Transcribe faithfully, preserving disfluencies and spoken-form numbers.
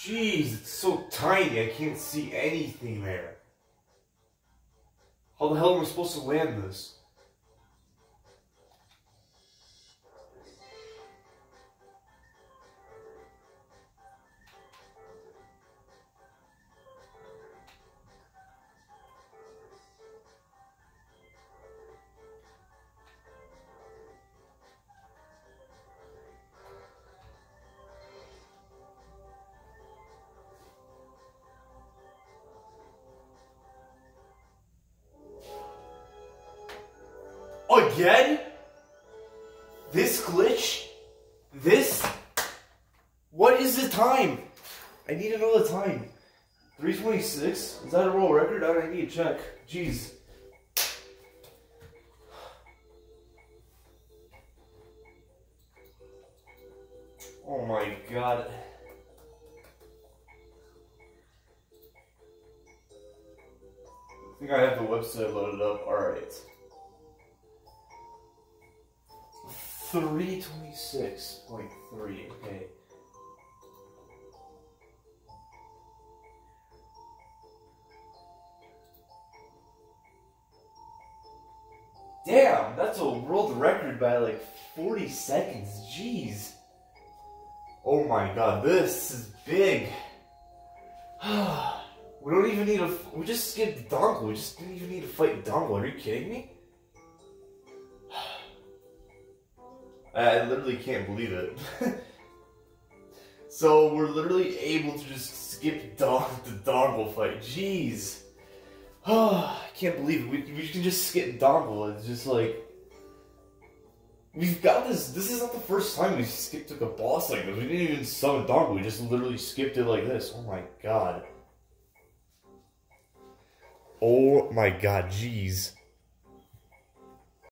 Jeez, it's so tiny, I can't see anything there. How the hell am I supposed to land this? Again? This glitch? This? What is the time? I need to know the time. three twenty-six? Is that a world record? I need to check. Jeez. Oh my god. I think I have the website loaded up. Alright. three twenty-six point three, okay. Damn, that's a world record by like forty seconds, jeez. Oh my god, this is big. We don't even need a, we just skipped dongle, we just didn't even need to fight dongle, are you kidding me? I literally can't believe it. So we're literally able to just skip dong the dongle fight. Jeez. Oh, I can't believe it. We, we can just skip dongle. It's just like... We've got this. This is not the first time we skipped like a boss like this. We didn't even summon dongle. We just literally skipped it like this. Oh my god. Oh my god. Jeez.